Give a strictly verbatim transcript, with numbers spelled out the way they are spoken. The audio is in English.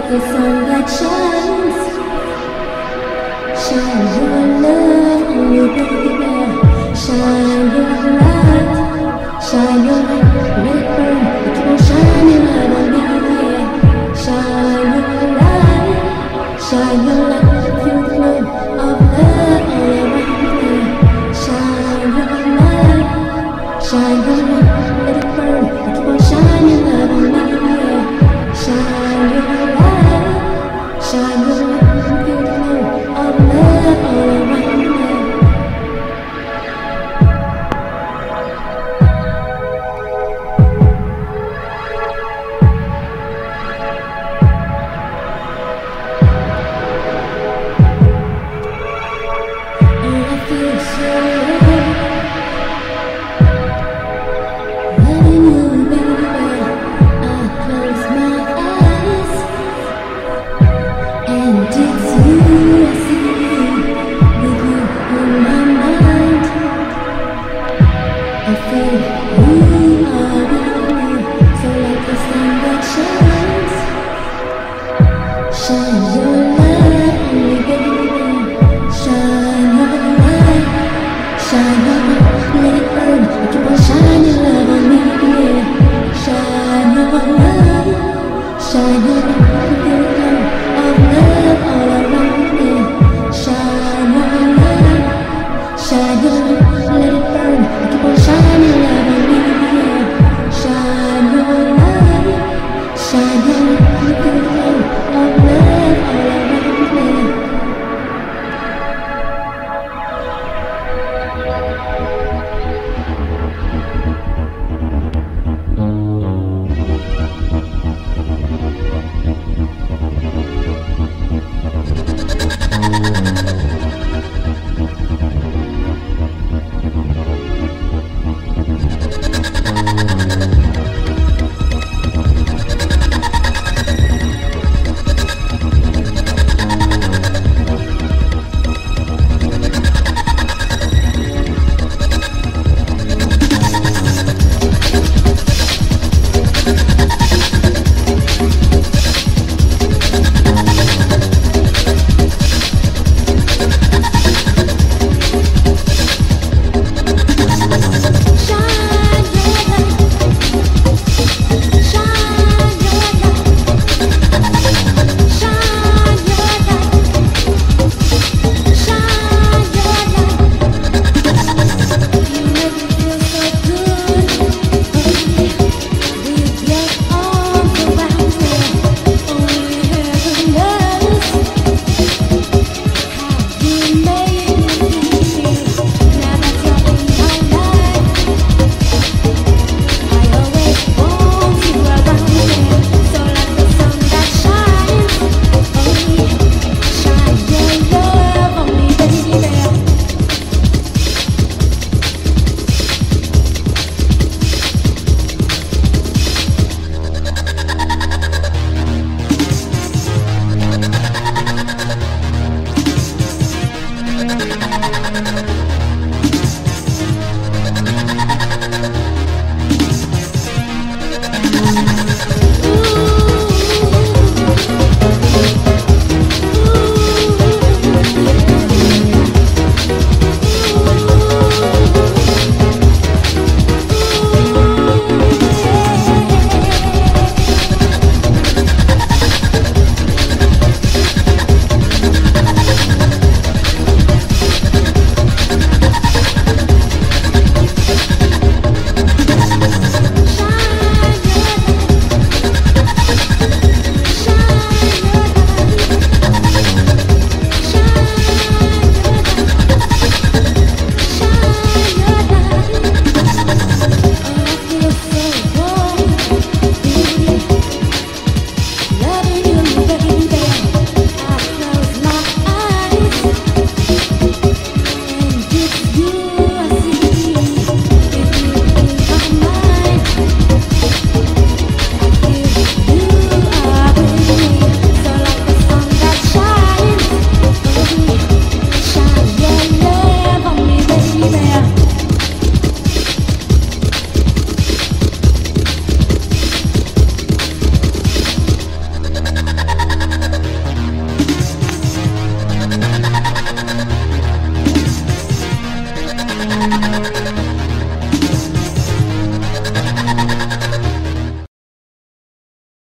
the sun that shines. Shine your love on me, baby. Shine your light, shine your light, let it burn. Keep on shining light on me, yeah. Shine your light, shine your light, feel the glow of love all around me. Shine your light, shine your light, let it burn. Keep on shining light on me, yeah. Shine your light, shine your light, feel the glow of love all around me. Shine your light on me, baby. Shine your light, shine your light, let it burn. Keep on shining love on me, yeah. Shine your light, shine your light, feel the glow of love all around me. Shine your light, shine your light, let it burn. Keep on shining love on me, yeah. Shine your light, shine your light, feel the glow